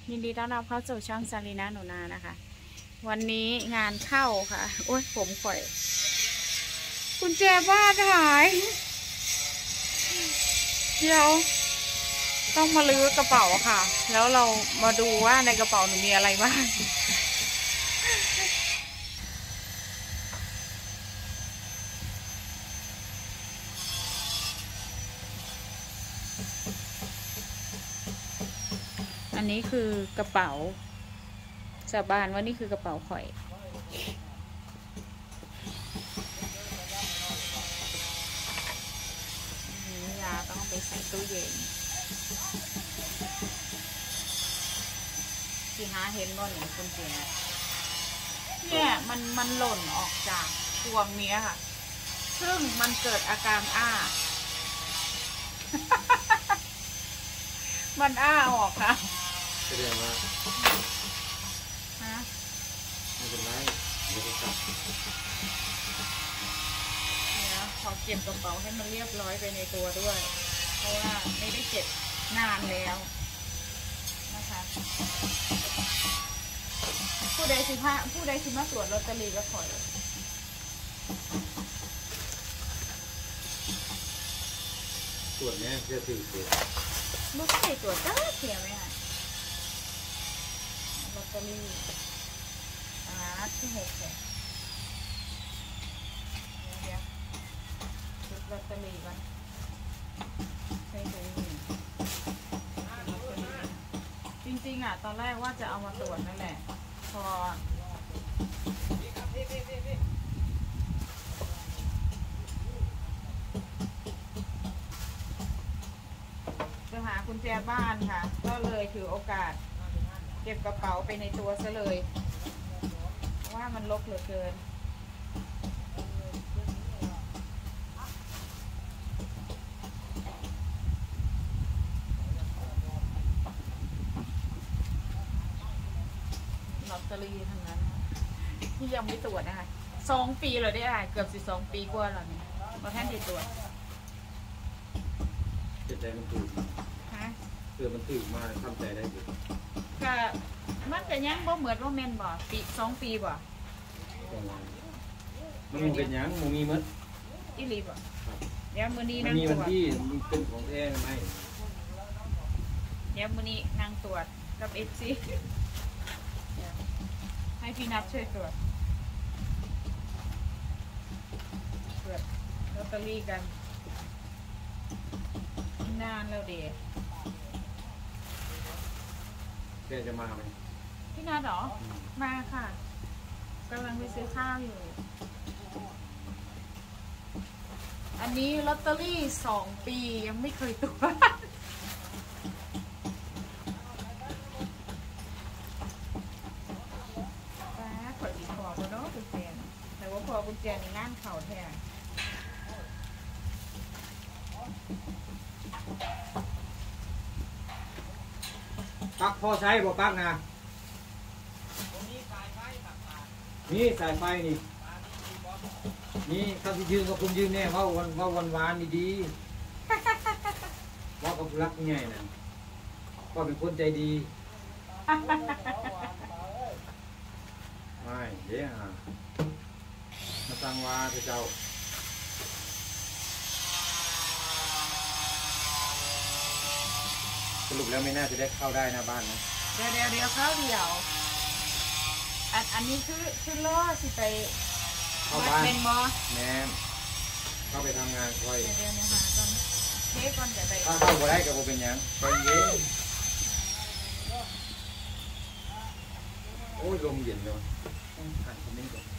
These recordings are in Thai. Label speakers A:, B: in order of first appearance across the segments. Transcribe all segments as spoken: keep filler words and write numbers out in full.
A: ยินดีต้อนรับเข้าสู่ช่องซาลีนาหนูนานะคะวันนี้งานเข้าค่ะโอ้ยผมข่อยกุญแจบ้านหายเดี๋ยวต้องมาลื้อกระเป๋าค่ะแล้วเรามาดูว่าในกระเป๋าหนูมีอะไรบ้างอันนี้คือกระเป๋าสาบานว่านี่คือกระเป๋าข่อยนี่ยาต้องไปใส่ตู้เย็นที่หาเห็นบ่หนึ่งคุณเจนเนี่ยมันมันหล่นออกจากพวงนี้ค่ะซึ่งมันเกิดอาการอ้า มันอ้าออกค่ะ
B: แสดงว่า
A: ฮะ
B: ไม่เป็นไรเดี๋ยวจะกลับ
A: เนี่ยขอเก็บกระเป๋าให้มันเรียบร้อยไปในตัวด้วยเพราะว่าไม่ได้เก็บนานแล้วนะคะผู้ใดสิพะผู้ใดสิมาตรวจลอตเตอรี่ก็ขอ
B: ตรวจแน่จะถือเสีย
A: ไม่ใช่ตรวจก็เสียไหมคะลอตเตอรี่อ่าที่หกเนี่ยเดี๋ยวชุดลอตเตอรี่ก่อนใช่ดูจริงๆอ่ะตอนแรกว่าจะเอามาตรวจนั่นแหละพอจะหากุญแจบ้านค่ะก็เลยถือโอกาสเก็บกระเป๋าไปในตัวซะเลยเพราะว่ามันรกเหลือเกินลอตเตอรี่ทั้งนั้นที่ยังไม่ตรวจนะคะสองปีเลยได้อ่ะเกือบสิบสองปีกว่าแล้วเนี่ยมาแทนที่ตรวจ
B: เจ็บใจมันตื่น
A: ฮะ
B: เตือมันตื่นมาทำใจได้อยู่
A: ก็มันจะยังบ่เหมือนว่าแมนบ่ปีสองปีบ่
B: มันมีเป็นยังมันมีมัด
A: อีหลีบ่เดี๋ยวมื้อนี้
B: นั่งตรวจมีวันที่มันเป็นของแท้ไหม
A: เดี๋ยวมื้อนี้นั่งตรวจกับเอฟซีให้พี่นัทช่วยตรวจตรวจลอตเตอรี่กันนานแล้วเด็ก
B: แกจะมาไหม
A: พี่นัทหรอมาค่ะกำลังไปซื้อข้าวอยู่อันนี้ลอตเตอรี่สองปียังไม่เคยตรวจป้าขอดีขอมาเนาะกุญแจแต่ว่าพอกุญแจในงานเข่าแท้
B: ปักพอใช้บ่ปักนะนี่สายไฟนี่นี่ถ้าที่ยืนก็คุณยืนแน่ว่าวันว่าวันวานดีๆว่ากับรักง่ายนะก็เป็นคนใจดีไม่เดี๋ยวมาตั้งว่าเจ้าสรุปแล้วไม่น่าจะได้เข้าได้นะบ้านนะ
A: เดี๋ยวเดี๋ยวเดี๋ยวเข้าเดี๋ยวอันอันนี้คือคือล่อสิไป
B: เข้าบ้าน
A: เป็นบอ
B: แม่เข้าไปทำงานค่อย
A: เดี๋ยวเดี๋ยวนะคะตอนเทปก่อนจะไป
B: ถ้าเข้าบ่ได้ก็บ่เป็นยังใจเย็นโอ้ยลมเย็นเลยต้องหันคอมเมนต์ก่อน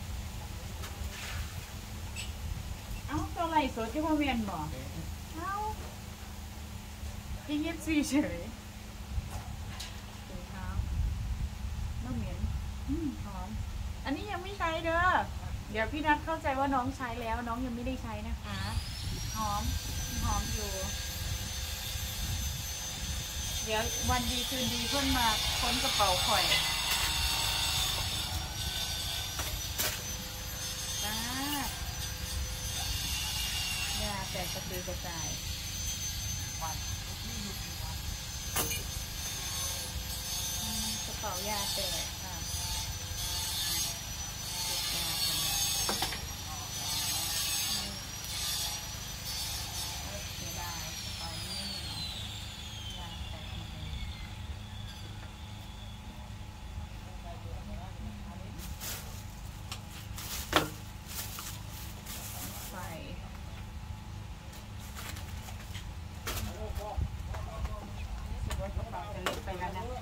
A: เอ้าตัวไหลสดที่พ่อเวียนบอกเอ้าที่เย็บซีเฉยถุงเท้าไม่เหม็นหอมอันนี้ยังไม่ใช้เด้อเดี๋ยวพี่นัทเข้าใจว่าน้องใช้แล้วน้องยังไม่ได้ใช้นะคะหอมหอมอยู่เดี๋ยววันดีคืนดีเพื่อนมาค้นกระเป๋าข่อยป้าอย่าแตกกระตือกระจายอืมเป่ายาแตกค่ะเก็บยากันเสียดายกระเป๋านี่ยาแตกหมดเลยไฟรู้สึกว่ากระเป๋าจะเล็กไปแล้วนะ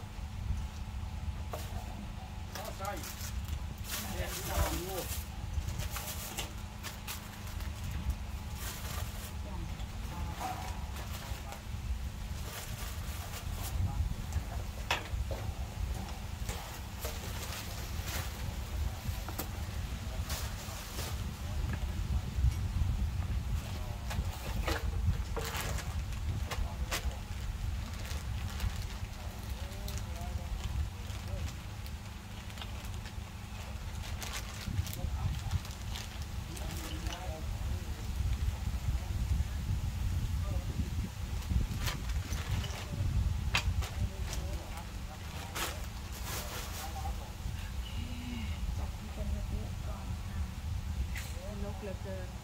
A: เหลือเกิน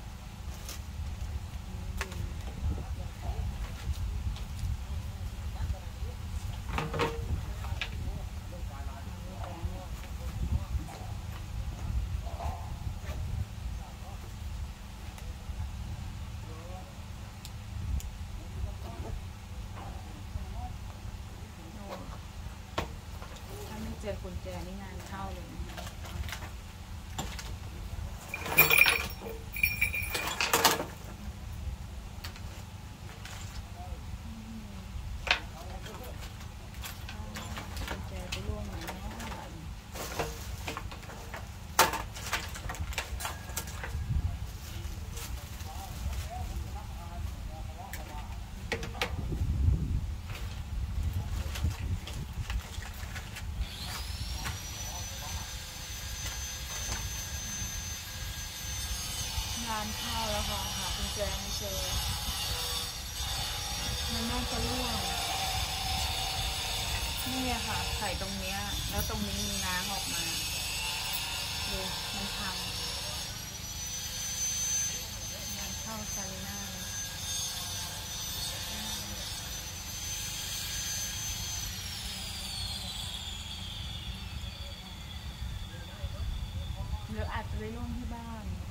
A: ถ้าไม่เจอกุญแจนี่งานเข้าเลยนะคะงานเข้าแล้วค่ะหากุญแจไม่เจอมันน่าจะร่วงนี่ค่ะใส่ตรงเนี้ยแล้วตรงนี้มีน้ำออกมาดูมันพังงานเข้าซาลีน่าเลยหรืออาจจะไปร่วงที่บ้าน